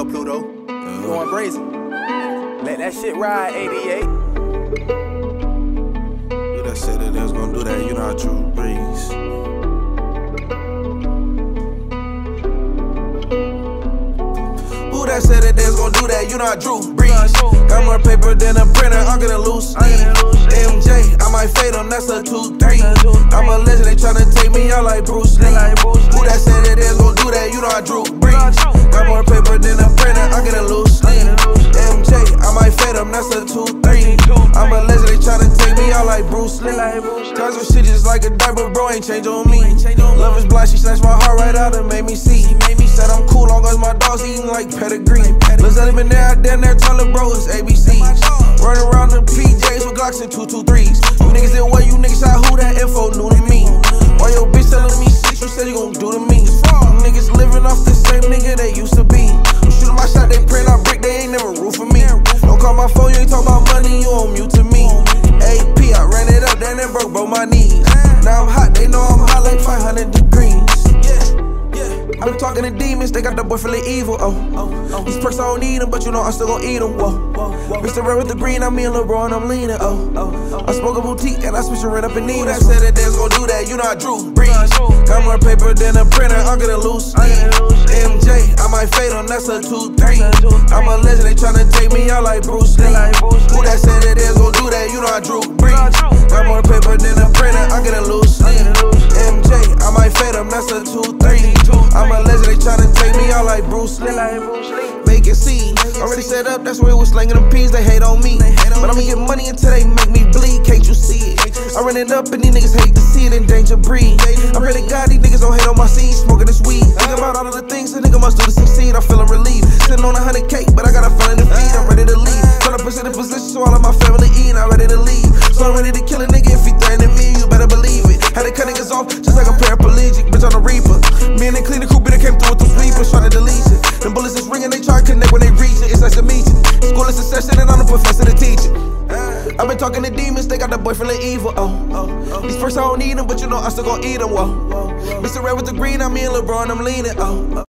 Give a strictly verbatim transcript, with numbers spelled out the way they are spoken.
L, Pluto. Uh, Going brazen. Let that shit ride, eighty-eight. You that said that they was gonna do that, you know how true breeze. Who that said that they was gonna do that, you know how Drew breeze. Got more paper than a printer, I'm gonna loose M J, I might fade them, that's a two three. I'm a legend, they tryna take me out like Bruce Lee. Who that said that they was gonna do that, you know how Drew breeze. Got more paper than a printer, I'm gonna loose M J, I might fade them, that's a two three. I'm a legend, they tryna take me out like Bruce Lee. Tell some shit just like a diaper, bro, ain't change on me. Love is blind, she snatched my heart right out and made me see. Said I'm cool, long as my dog's eating like pedigree. Lizelle been there, out there, there, tell her bro, it's A B C. Running around the P Js with Glocks and two two threes. You niggas did what, you niggas shot who, that info new to me. Why your bitch telling me shit you said you gon' do to me? You niggas living off the same nigga they used to be. You shootin' my shot, they print out brick, they ain't never root for me. Don't call my phone, you ain't talking about money, you on mute to me. A P, I ran it up, then it broke both my knees. Now I'm hot, they know I'm hot like five hundred degrees. I been talking to demons, they got the boy feeling evil, oh, oh. These perks I don't need them, but you know I still gon' eat them, whoa, whoa. Mister Red with the green, I'm me and LeBron, I'm leaning, oh, oh. I smoke a boutique and I switch it right up in Nina. That said that they was gon' do that, you know I Drew breeze. Got more paper than a printer, I'm gonna loose M J, I might fade them, that's a two three. I'm a legend, they tryna take me out like Bruce Lee. Who that said that they was gon' do that, you know I Drew breeze. Got more paper than a printer, I'm gonna loose M J, I might fade them, that's a two three. I'm a legend, they tryna take me out like Bruce Lee. Make it see, already set up, that's where it was slanging them peas, they hate on me. But I'ma get money until they make me bleed, can't you see it? I run it up and these niggas hate to see it, endanger breed. I pray to God these niggas don't hate on my seed, smoking this weed. Think about all of the things a nigga must do to succeed, I'm feeling relieved. Sitting on a hundred K, but I got a feeling defeat, I'm ready to leave. Tryna push in the position so all of my family eat, I'm ready to leave. So I'm ready to kill a nigga if he threatening me, you better believe it. Had to cut niggas off just like a paraplegic, bitch on the reaper. Me and they clean the coupe, they came through with the sweepers, tryna delete it. Them bullets is ringing, they try to connect when they reach it. It's nice to meet you. School is a session and I'm the professor, the teacher. I've been talking to demons, they got the boy feeling evil, oh, oh. These perks I don't need them, but you know I still gon' eat them, whoa. Mister Red with the green, I'm me and LeBron, I'm leaning, oh, oh.